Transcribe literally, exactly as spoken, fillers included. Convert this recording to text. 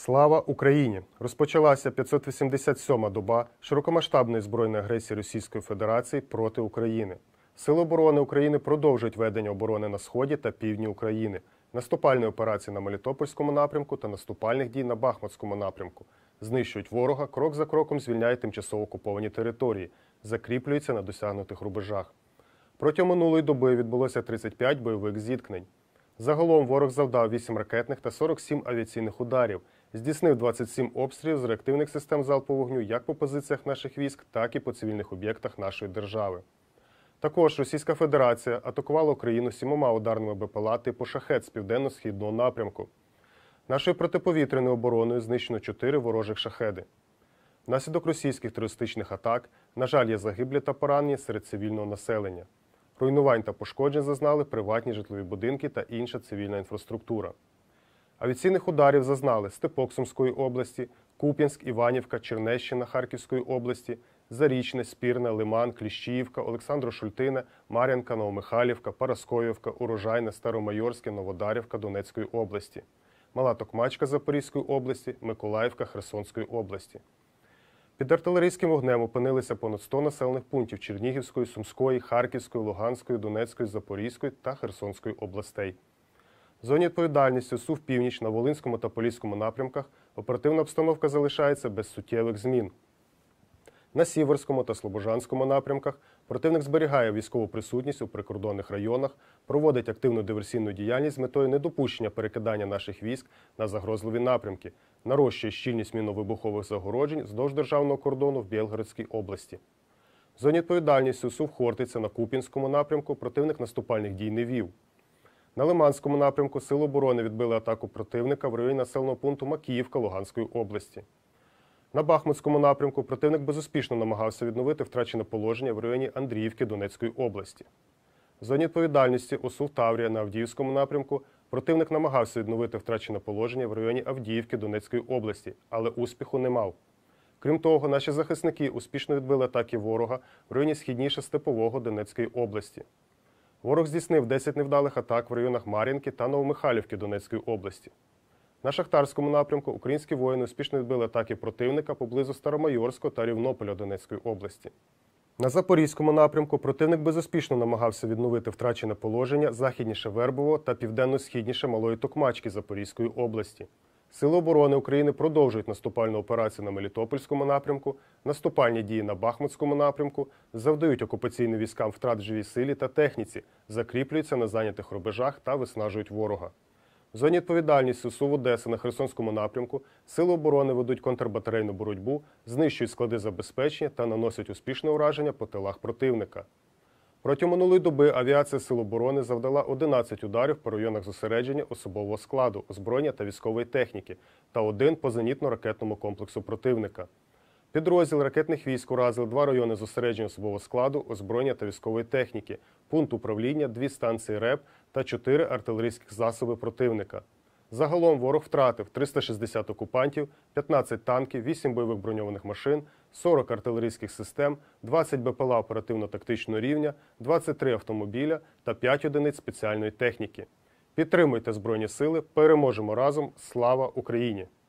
Слава Україні! Розпочалася п'ятсот вісімдесят сьома доба широкомасштабної збройної агресії Російської Федерації проти України. Сили оборони України продовжують ведення оборони на сході та півдні України, наступальні операції на Мелітопольському напрямку та наступальних дій на Бахмутському напрямку. Знищують ворога, крок за кроком звільняють тимчасово окуповані території, закріплюються на досягнутих рубежах. Протягом минулої доби відбулося тридцять п'ять бойових зіткнень. Загалом ворог завдав вісім ракетних та сорок сім авіаційних ударів, здійснив двадцять сім обстрілів з реактивних систем залпового вогню як по позиціях наших військ, так і по цивільних об'єктах нашої держави. Також Російська Федерація атакувала Україну сімома ударними БПЛА типу «Шахед» з південно-східного напрямку. Нашою протиповітряною обороною знищено чотири ворожих «Шахеди». Внаслідок російських терористичних атак, на жаль, є загиблі та поранені серед цивільного населення. Руйнувань та пошкоджень зазнали приватні житлові будинки та інша цивільна інфраструктура. Авіаційних ударів зазнали Степок Сумської області, Куп'янськ, Іванівка, Чернещина Харківської області, Зарічне, Спірне, Лиман, Кліщіївка, Олександро-Шультине, Мар'янка, Новомихайлівка, Парасковівка, Урожайне, Старомайорське, Новодарівка Донецької області, Мала Токмачка Запорізької області, Миколаївка Херсонської області. Під артилерійським вогнем опинилися понад сто населених пунктів Чернігівської, Сумської, Харківської, Луганської, Донецької, Запорізької та Херсонської областей. В зоні відповідальності СУ «Північ» на Волинському та Поліському напрямках оперативна обстановка залишається без суттєвих змін. На Сіверському та Слобожанському напрямках противник зберігає військову присутність у прикордонних районах, проводить активну диверсійну діяльність з метою недопущення перекидання наших військ на загрозливі напрямки, нарощує щільність мінно-вибухових загороджень вздовж державного кордону в Білгородській області. В зоні відповідальності СУ Хортиця на Куп'янському напрямку противник наступальних дій не вів. На Лиманському напрямку Сили оборони відбили атаку противника в районі населеного пункту Макіївка Луганської області. На Бахмутському напрямку противник безуспішно намагався відновити втрачене положення в районі Андріївки Донецької області. В зоні відповідальності ОСУ Таврія на Авдіївському напрямку противник намагався відновити втрачене положення в районі Авдіївки Донецької області, але успіху не мав. Крім того, наші захисники успішно відбили атаки ворога в районі східніше Степового Донецької області. Ворог здійснив десять невдалих атак в районах Мар'їнки та Новомихайлівки Донецької області. На Шахтарському напрямку українські воїни успішно відбили атаки противника поблизу Старомайорського та Рівнополя Донецької області. На Запорізькому напрямку противник безуспішно намагався відновити втрачене положення західніше Вербового та південно-східніше Малої Токмачки Запорізької області. Сили оборони України продовжують наступальну операцію на Мелітопольському напрямку, наступальні дії на Бахмутському напрямку, завдають окупаційним військам втрат в живій силі та техніці, закріплюються на зайнятих рубежах та виснажують ворога. В зоні відповідальності СУ Одеса на Херсонському напрямку Сили оборони ведуть контрбатарейну боротьбу, знищують склади забезпечення та наносять успішне ураження по тилах противника. Протягом минулої доби авіація Сил оборони завдала одинадцять ударів по районах зосередження особового складу, озброєння та військової техніки та один по зенітно-ракетному комплексу противника. Підрозділ ракетних військ уразив два райони зосередження особового складу, озброєння та військової техніки, пункт управління, дві станції РЕП та чотири артилерійських засоби противника. Загалом ворог втратив триста шістдесят окупантів, п'ятнадцять танків, вісім бойових броньованих машин, сорок артилерійських систем, двадцять БПЛА оперативно-тактичного рівня, двадцять три автомобіля та п'ять одиниць спеціальної техніки. Підтримуйте Збройні Сили, переможемо разом! Слава Україні!